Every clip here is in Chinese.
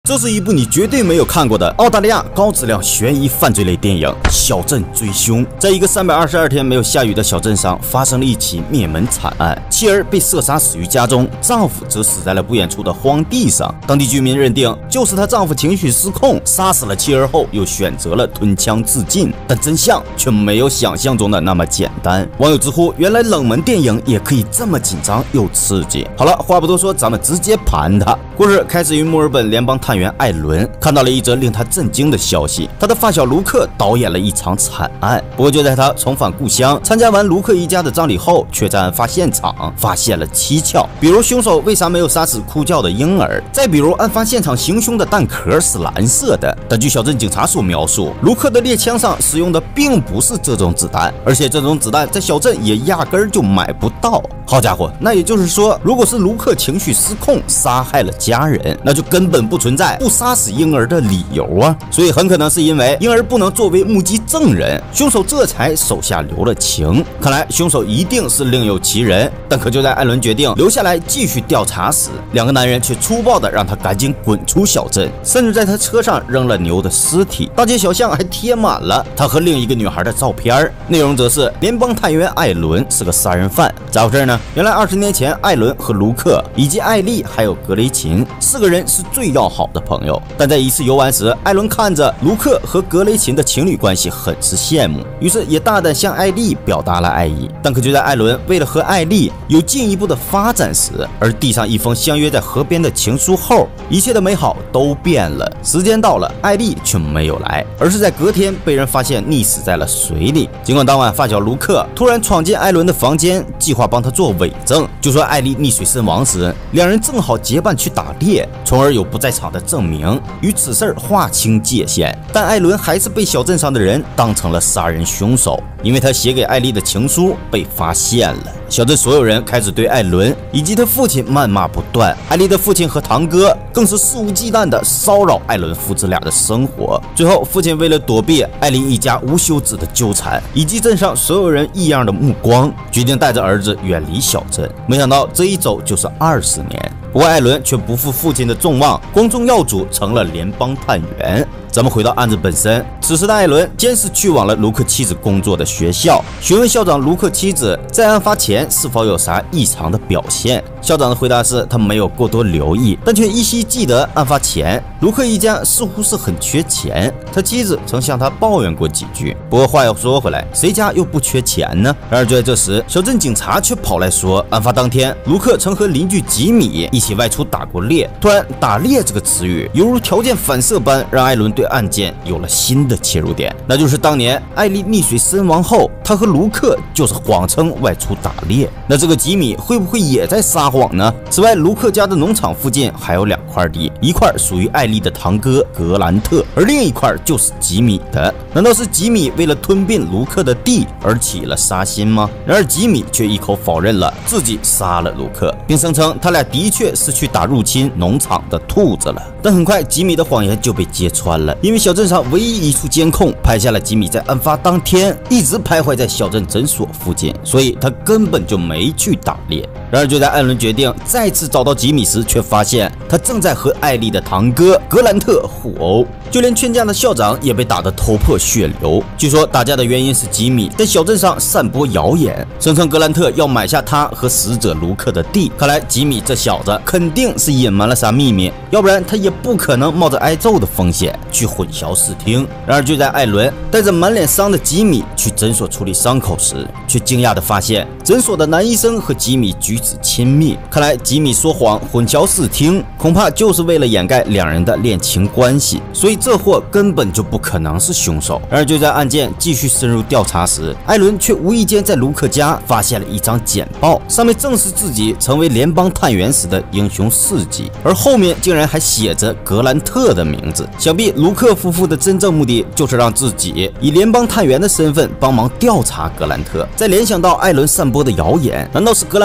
这是一部你绝对没有看过的澳大利亚高质量悬疑犯罪类电影《小镇追凶》。在一个322天没有下雨的小镇上，发生了一起灭门惨案，妻儿被射杀死于家中，丈夫则死在了不远处的荒地上。当地居民认定，就是她丈夫情绪失控，杀死了妻儿后，又选择了吞枪自尽。但真相却没有想象中的那么简单。网友直呼，原来冷门电影也可以这么紧张又刺激。好了，话不多说，咱们直接盘它。故事开始于墨尔本联邦探员艾伦看到了一则令他震惊的消息，他的发小卢克导演了一场惨案。不过就在他重返故乡，参加完卢克一家的葬礼后，却在案发现场发现了蹊跷，比如凶手为啥没有杀死哭叫的婴儿，再比如案发现场行凶的弹壳是蓝色的。但据小镇警察所描述，卢克的猎枪上使用的并不是这种子弹，而且这种子弹在小镇也压根儿就买不到。好家伙，那也就是说，如果是卢克情绪失控杀害了家人，那就根本不存在不杀死婴儿的理由啊！所以很可能是因为婴儿不能作为目击证人，凶手这才手下留了情。看来凶手一定是另有其人。但可就在艾伦决定留下来继续调查时，两个男人却粗暴地让他赶紧滚出小镇，甚至在他车上扔了牛的尸体，大街小巷还贴满了他和另一个女孩的照片，内容则是联邦探员艾伦是个杀人犯。咋回事呢？原来20年前，艾伦和卢克以及艾丽还有格雷琴4个人是最要好的朋友。但在一次游玩时，艾伦看着卢克和格雷琴的情侣关系很是羡慕，于是也大胆向艾丽表达了爱意。但可就在艾伦为了和艾丽有进一步的发展时，而递上一封相约在河边的情书后，一切的美好都变了。时间到了，艾丽却没有来，而是在隔天被人发现溺死在了水里。尽管当晚发小卢克突然闯进艾伦的房间，计划帮他做伪证，就说艾丽溺水身亡时，两人正好结伴去打猎，从而有不在场的证明，与此事划清界限。但艾伦还是被小镇上的人当成了杀人凶手，因为他写给艾丽的情书被发现了。小镇所有人开始对艾伦以及他父亲谩骂不断，艾丽的父亲和堂哥更是肆无忌惮地骚扰艾伦父子俩的生活。最后，父亲为了躲避艾琳一家无休止的纠缠，以及镇上所有人异样的目光，决定带着儿子远离小镇。没想到这一走就是20年。不过艾伦却不负父亲的众望，光宗耀祖成了联邦探员。咱们回到案子本身，此时的艾伦监视去往了卢克妻子工作的学校，询问校长卢克妻子在案发前是否有啥异常的表现。校长的回答是他没有过多留意，但却依稀记得案发前卢克一家似乎是很缺钱，他妻子曾向他抱怨过几句。不过话要说回来，谁家又不缺钱呢？然而就在这时，小镇警察却跑来说，案发当天卢克曾和邻居吉米一起外出打过猎。突然，打猎这个词语犹如条件反射般，让艾伦对案件有了新的切入点，那就是当年艾丽溺水身亡后，他和卢克就是谎称外出打猎。那这个吉米会不会也在撒谎呢？此外，卢克家的农场附近还有2块地，一块属于艾丽的堂哥格兰特，而另一块就是吉米的。难道是吉米为了吞并卢克的地而起了杀心吗？然而吉米却一口否认了自己杀了卢克，并声称他俩的确是去打入侵农场的兔子了。但很快吉米的谎言就被揭穿了，因为小镇上唯一一处监控拍下了吉米在案发当天一直徘徊在小镇诊所附近，所以他根本就没去打猎。然而就在艾伦决定再次找到吉米时，却发现他正在和艾丽的堂哥格兰特互殴，就连劝架的校长也被打得头破血流。据说打架的原因是吉米在小镇上散播谣言，声称格兰特要买下他和死者卢克的地。看来吉米这小子肯定是隐瞒了啥秘密，要不然他也不可能冒着挨揍的风险去混淆视听。然而就在艾伦带着满脸伤的吉米去诊所处理伤口时，却惊讶地发现诊所的男医生和吉米举止亲密。看来吉米说谎混淆视听，恐怕就是为了掩盖两人的恋情关系，所以这货根本就不可能是凶手。然而就在案件继续深入调查时，艾伦却无意间在卢克家发现了一张简报，上面正是自己成为联邦探员时的英雄事迹，而后面竟然还写着格兰特的名字。想必卢克夫妇的真正目的就是让自己以联邦探员的身份帮忙调查格兰特。再联想到艾伦散播的谣言，难道是格兰特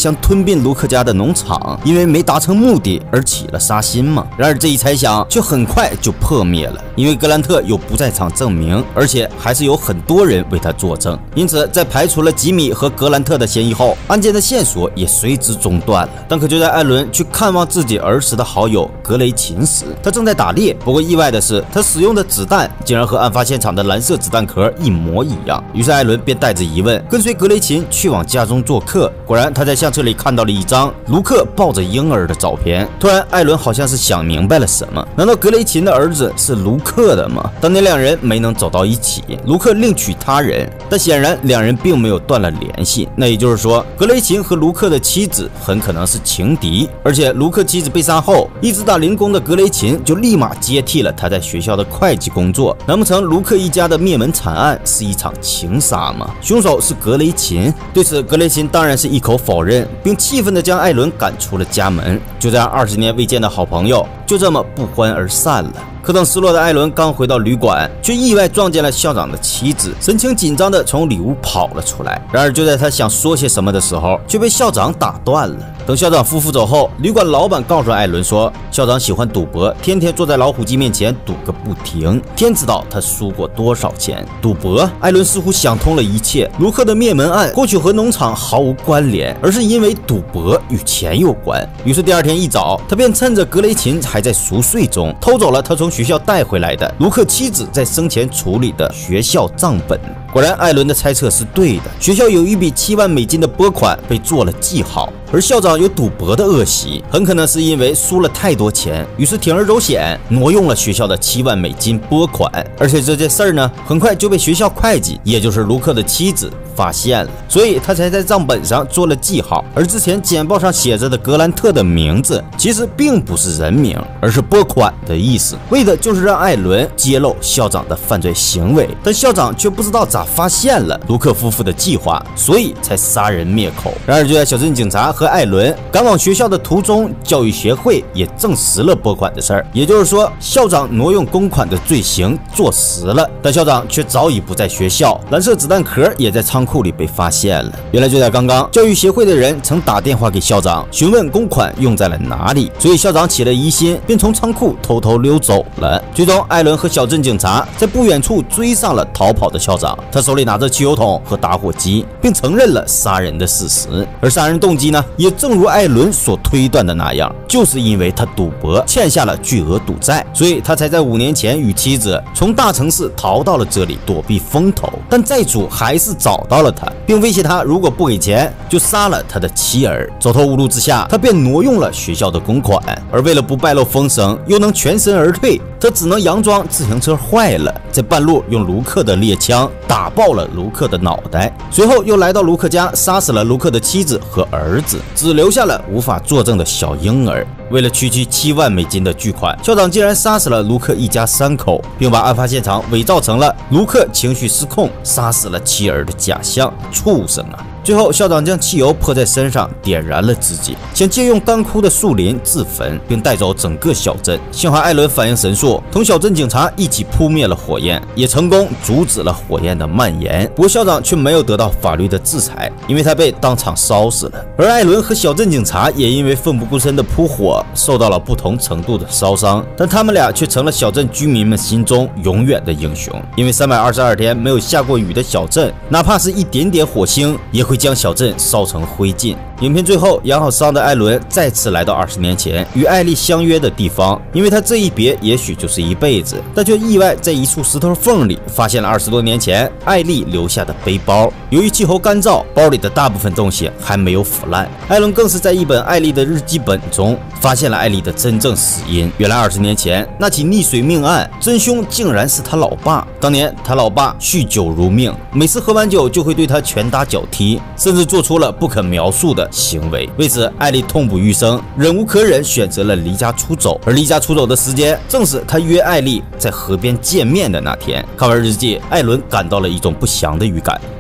想吞并卢克家的农场，因为没达成目的而起了杀心吗？然而这一猜想却很快就破灭了，因为格兰特有不在场证明，而且还是有很多人为他作证。因此，在排除了吉米和格兰特的嫌疑后，案件的线索也随之中断了。但可就在艾伦去看望自己儿时的好友格雷琴时，他正在打猎。不过意外的是，他使用的子弹竟然和案发现场的蓝色子弹壳一模一样。于是艾伦便带着疑问跟随格雷琴去往家中做客。果然，他在相册里看到了一张卢克抱着婴儿的照片。突然，艾伦好像是想明白了什么，难道格雷琴的儿子是卢克的吗？当年两人没能走到一起，卢克另娶他人，但显然两人并没有断了联系。那也就是说，格雷琴和卢克的妻子很可能是情敌，而且卢克妻子被杀后，一直打零工的格雷琴就立马接替了他在学校的会计工作。难不成卢克一家的灭门惨案是一场情杀吗？凶手是格雷琴？对此，格雷琴当然是一口否认，并气愤地将艾伦赶出了家门。就这样，20年未见的好朋友就这么不欢而散了。可等失落的艾伦刚回到旅馆，却意外撞见了校长的妻子，神情紧张地从里屋跑了出来。然而就在他想说些什么的时候，却被校长打断了。等校长夫妇走后，旅馆老板告诉艾伦说，校长喜欢赌博，天天坐在老虎机面前赌个不停，天知道他输过多少钱。赌博？艾伦似乎想通了一切，卢克的灭门案或许和农场毫无关联，而是因为赌博与钱有关。于是第二天一早，他便趁着格雷琴还在熟睡中，偷走了他从学校带回来的卢克妻子在生前处理的学校账本。果然，艾伦的猜测是对的，学校有一笔7万美金的拨款被做了记号，而校长有赌博的恶习，很可能是因为输了太多钱，于是铤而走险挪用了学校的7万美金拨款。而且这件事儿呢，很快就被学校会计，也就是卢克的妻子发现了，所以他才在账本上做了记号。而之前简报上写着的格兰特的名字，其实并不是人名，而是拨款的意思，为的就是让艾伦揭露校长的犯罪行为。但校长却不知道咋发现了卢克夫妇的计划，所以才杀人灭口。然而就在小镇警察和艾伦赶往学校的途中，教育协会也证实了拨款的事儿，也就是说，校长挪用公款的罪行坐实了。但校长却早已不在学校，蓝色子弹壳也在仓库里被发现了。原来就在刚刚，教育协会的人曾打电话给校长，询问公款用在了哪里，所以校长起了疑心，便从仓库偷偷溜走了。最终，艾伦和小镇警察在不远处追上了逃跑的校长，他手里拿着汽油桶和打火机，并承认了杀人的事实。而杀人动机呢，也正如艾伦所推断的那样，就是因为他赌博欠下了巨额赌债，所以他才在5年前与妻子从大城市逃到了这里躲避风头。但债主还是找到了他，并威胁他如果不给钱，就杀了他的妻儿。走投无路之下，他便挪用了学校的公款，而为了不败露风声，又能全身而退，他只能佯装自行车坏了，在半路用卢克的猎枪打爆了卢克的脑袋，随后又来到卢克家，杀死了卢克的妻子和儿子，只留下了无法作证的小婴儿。为了区区7万美金的巨款，校长竟然杀死了卢克一家3口，并把案发现场伪造成了卢克情绪失控杀死了妻儿的假象。畜生啊！最后，校长将汽油泼在身上，点燃了自己，想借用干枯的树林自焚，并带走整个小镇。幸好艾伦反应神速，同小镇警察一起扑灭了火焰，也成功阻止了火焰的蔓延。不过校长却没有得到法律的制裁，因为他被当场烧死了。而艾伦和小镇警察也因为奋不顾身的扑火，受到了不同程度的烧伤，但他们俩却成了小镇居民们心中永远的英雄。因为322天没有下过雨的小镇，哪怕是一点点火星，也会将小镇烧成灰烬。影片最后，养好伤的艾伦再次来到20年前与艾丽相约的地方，因为他这一别也许就是一辈子，但却意外在一处石头缝里发现了20多年前艾丽留下的背包。由于气候干燥，包里的大部分东西还没有腐烂。艾伦更是在一本艾丽的日记本中发现了艾丽的真正死因。原来20年前那起溺水命案，真凶竟然是他老爸。当年他老爸酗酒如命，每次喝完酒就会对他拳打脚踢，甚至做出了不可描述的行为。为此，艾丽痛不欲生，忍无可忍，选择了离家出走。而离家出走的时间，正是他约艾丽在河边见面的那天。看完日记，艾伦感到了一种不祥的预感。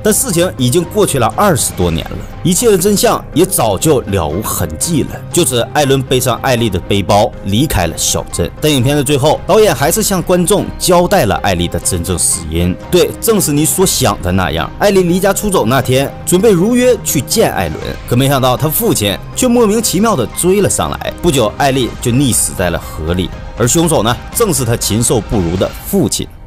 但事情已经过去了20多年了，一切的真相也早就了无痕迹了。就此，艾伦背上艾丽的背包离开了小镇。但影片的最后，导演还是向观众交代了艾丽的真正死因。对，正是你所想的那样，艾丽离家出走那天，准备如约去见艾伦，可没想到他父亲却莫名其妙地追了上来。不久，艾丽就溺死在了河里，而凶手呢，正是他禽兽不如的父亲。